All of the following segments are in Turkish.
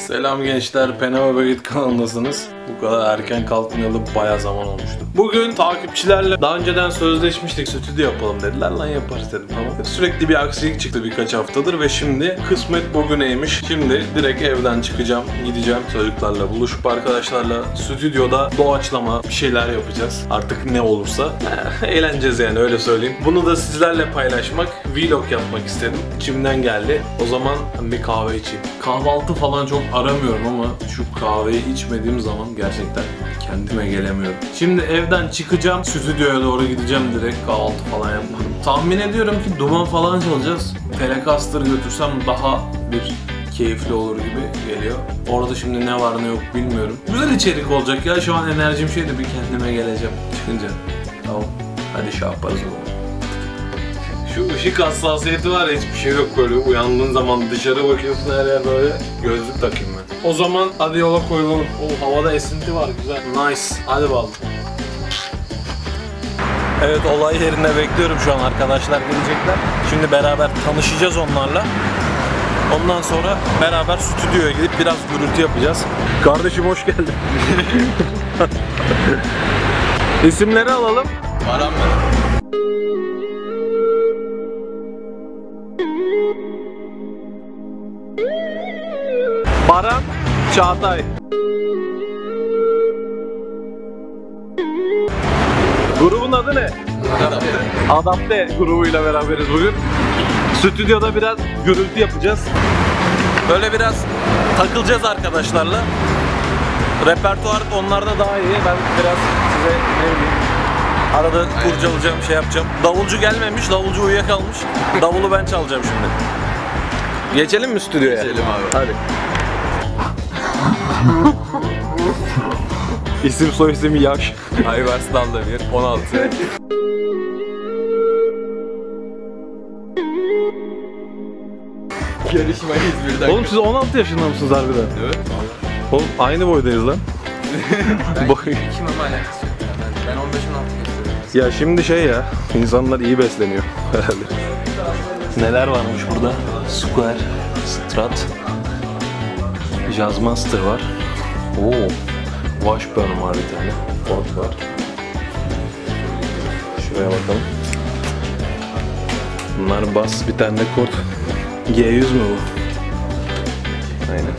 Selam gençler, Penama Begit kanalındasınız. Bu kadar erken kalkmayalı bayağı zaman olmuştu. Bugün takipçilerle daha önceden sözleşmiştik, stüdyo yapalım dediler. Lan yaparız dedim, tamam. Sürekli bir aksilik çıktı birkaç haftadır ve şimdi kısmet bugüneymiş. Şimdi direkt evden çıkacağım, gideceğim çocuklarla buluşup arkadaşlarla stüdyoda doğaçlama bir şeyler yapacağız. Artık ne olursa eğleneceğiz yani, öyle söyleyeyim. Bunu da sizlerle paylaşmak, vlog yapmak istedim. İçimden geldi. O zaman bir kahve içeyim. Kahvaltı falan çok aramıyorum ama şu kahveyi içmediğim zaman gerçekten kendime gelemiyorum. Şimdi evden çıkacağım, stüdyoya doğru gideceğim, direkt kahvaltı falan yapmadım. Tahmin ediyorum ki duman falan çalacağız. Telecaster götürsem daha bir keyifli olur gibi geliyor. Orada şimdi ne var ne yok bilmiyorum. Güzel içerik olacak ya, şu an enerjim şeydi, bir kendime geleceğim çıkınca. Tamam, hadi şey yaparız o zaman. Şu ışık hassasiyeti var ya, hiçbir şey yok, böyle uyandığın zaman dışarı bakıyorsun, her yer böyle. Gözlük takayım ben. O zaman hadi yola koyulalım. O havada esinti var, güzel. Nice. Hadi bakalım. Evet, olay yerinde bekliyorum şu an, arkadaşlar gelecekler. Şimdi beraber tanışacağız onlarla. Ondan sonra beraber stüdyoya gidip biraz gürültü yapacağız. Kardeşim hoş geldin. İsimleri alalım. Baran ben. Baran, Çağatay. Grubun adı ne? Adapte grubuyla beraberiz bugün. Stüdyoda biraz gürültü yapacağız. Böyle biraz takılacağız arkadaşlarla. Repertuar onlarda daha iyi. Ben biraz size ne bileyim, arada kurcalayacağım, şey yapacağım. Davulcu gelmemiş, davulcu uyuyakalmış. Davulu ben çalacağım şimdi. Geçelim mi stüdyoya? Geçelim abi. Hadi. İsim soy isim yaş. Ayvars Dallavir 16. Yarışma İzmir'den. Oğlum siz 16 yaşında mısınız harbiden? Evet. Oğlum aynı boydayız lan. Ben kim ama alakası yok ya. Ben 15-16 yaşındayım. Ya şimdi şey ya, insanlar iyi besleniyor herhalde. Neler varmış burada? Square, Strat, Jazzmaster var. Oo, Washburn var bir tane. Ford var. Şuraya bakalım. Bunlar bas, bir tane de kort. G100 mü bu? Aynen.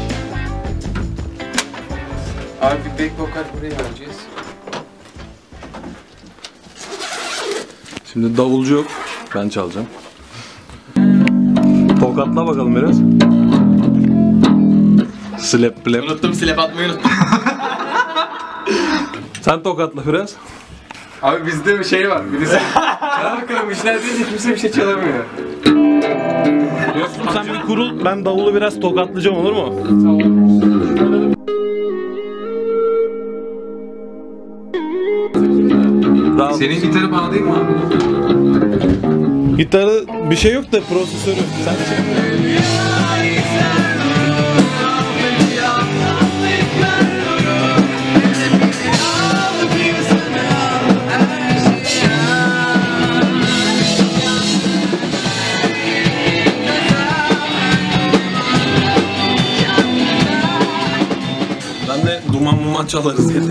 Abi bir back vokal buraya alacağız. Şimdi davulcu yok, ben çalacağım. Tokatla bakalım biraz. Slap plap. Unuttum, slap atmayı unuttum. Sen tokatla biraz. Abi bizde bir şey var. Birisi çal bakalım, işler deyince kimse bir şey çalamıyor. Dostum sen bir kurul, ben davulu biraz tokatlayacağım, olur mu? Tamam. Senin gitarı bağlayayım mı abi? Gitarı bir şey yok da prosesörü. Sen çek. Ben de duman çalarız diye.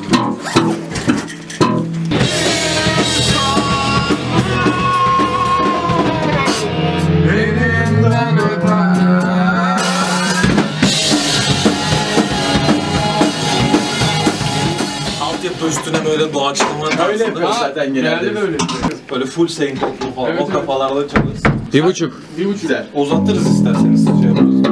Altyapı üstüne böyle doğaçlama tarzında. Öyle yapıyoruz zaten genelde. Böyle Böyle full syncoplu falan, evet, o kafalarda çalarız. 1.5. 1.5 güzel. Uzatırız isterseniz. Şey yaparız.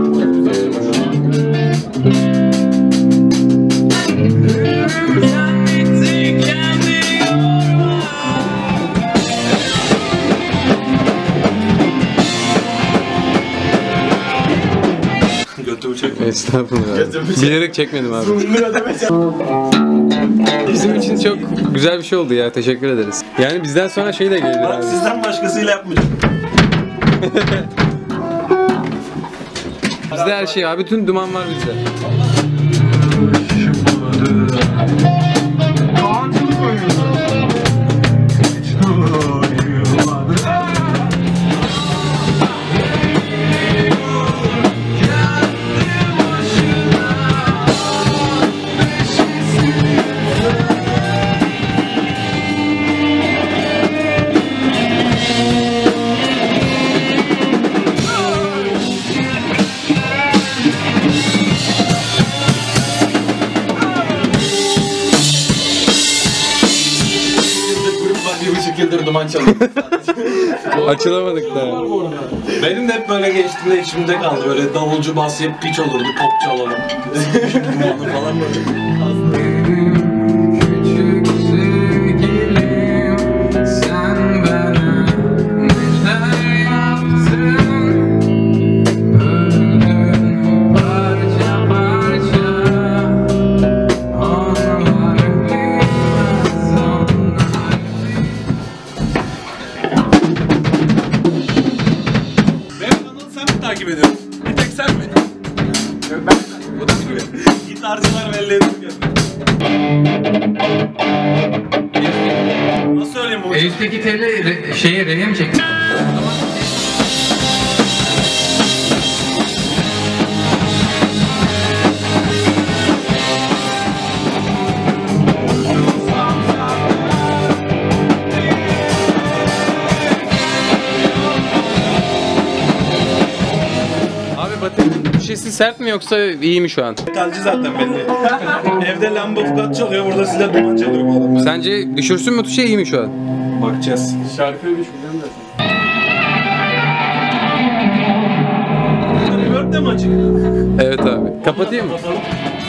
Götümü çekme. Estağfurullah. Bilerek çekmedim abi. Bizim için çok güzel bir şey oldu ya. Teşekkür ederiz. Yani bizden sonra şey de gelir abi. Sizden başkasıyla yapmayacağım. Bizde her şey abi. Bütün duman var bizde. duman çalıyor. Açılamadık da. Benim de hep böyle geçtiğimde içimde kaldı. Böyle davulcu bas yap piç olurdu, pop çalalım. Dumanı falan böyle. Küçük sevgilim, sen bana neler yaptın? Öldün parça parça. Onlar bilmez, onlar. Benim kanalı sen mi takip ediyorsun? Bir tek sen mi? Bu da biliyor. Gitarcılar belli ediyor kendini. Nasıl söyleyeyim bu? Elif'teki teli şeye rehe mi çektin? Abi bateri şişesi sert mi yoksa iyi mi şu an? Metalci zaten belli. Evde lamba tukat çalıyor, burada size duman çalıyor bu adam. Sence düşürsün mü tuşa iyi mi şu an? Bakacağız. Şarkıyı düşüneceğim de. Reverb de mi açık? Evet abi. Kapatayım mı? Kapatalım.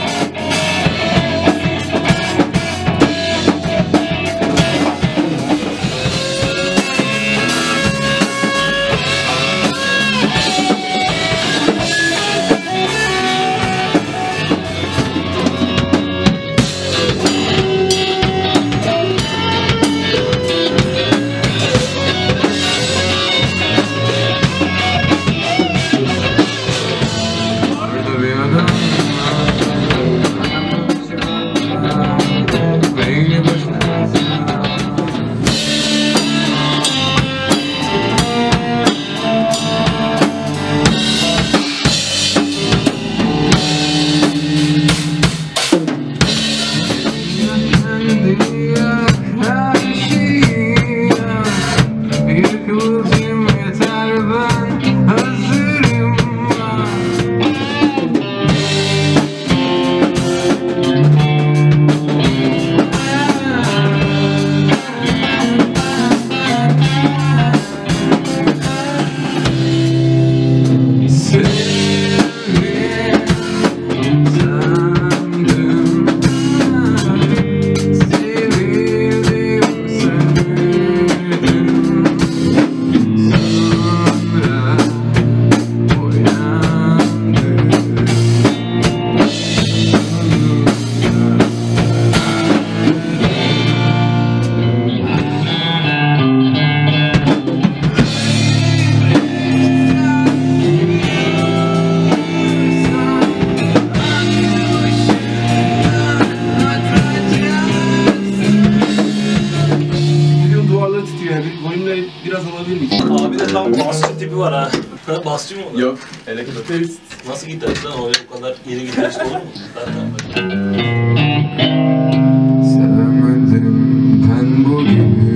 Orada bir adam beyni başına. Bir kıvılcım yeter, ben hazırım. Stüdyonun duvarları titriyor yani. Volümleri biraz alabilir miyiz? Abi de tam basçı tipi var ha. Basçı mı olur? Yok, elektro. Nasıl gitarist lan? Öyle bu kadar yeni gitarist olur mu? Zaten böyle. Sevemedim ben bugünü.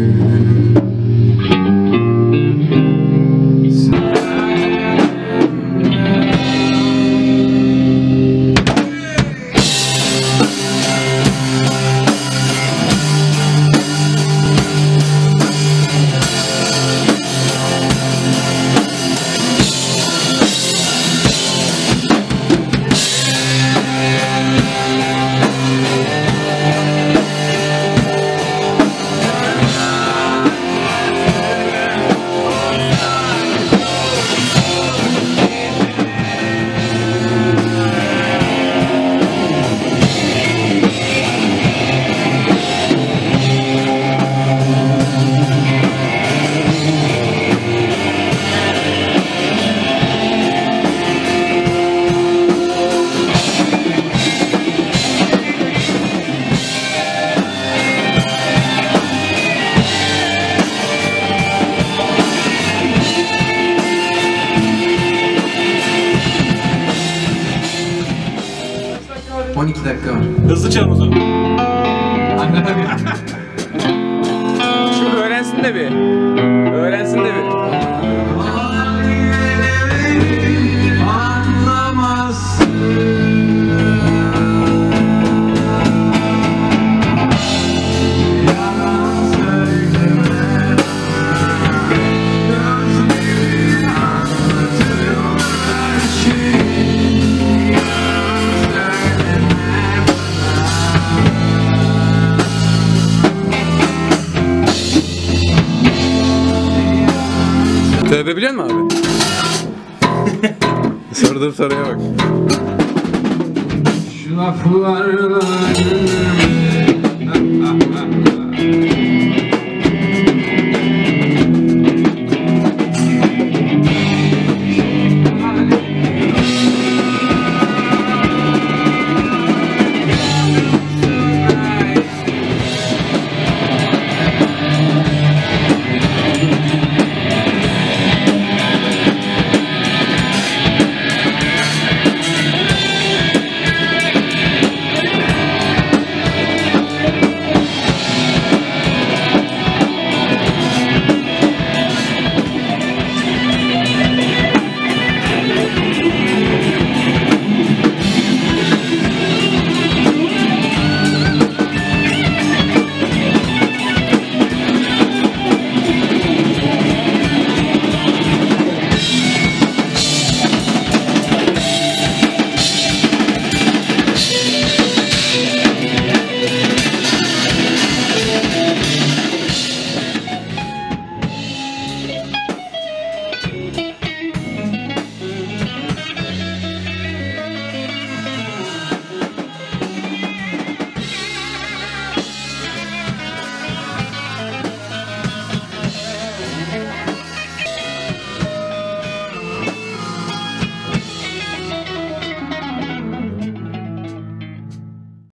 dakika var. Hızlı çalın o zaman. Şu öğrensin de bir. Öğrensin de bir. Öpebiliyor musun abi? Sorduğum soruya bak. Şu laflarla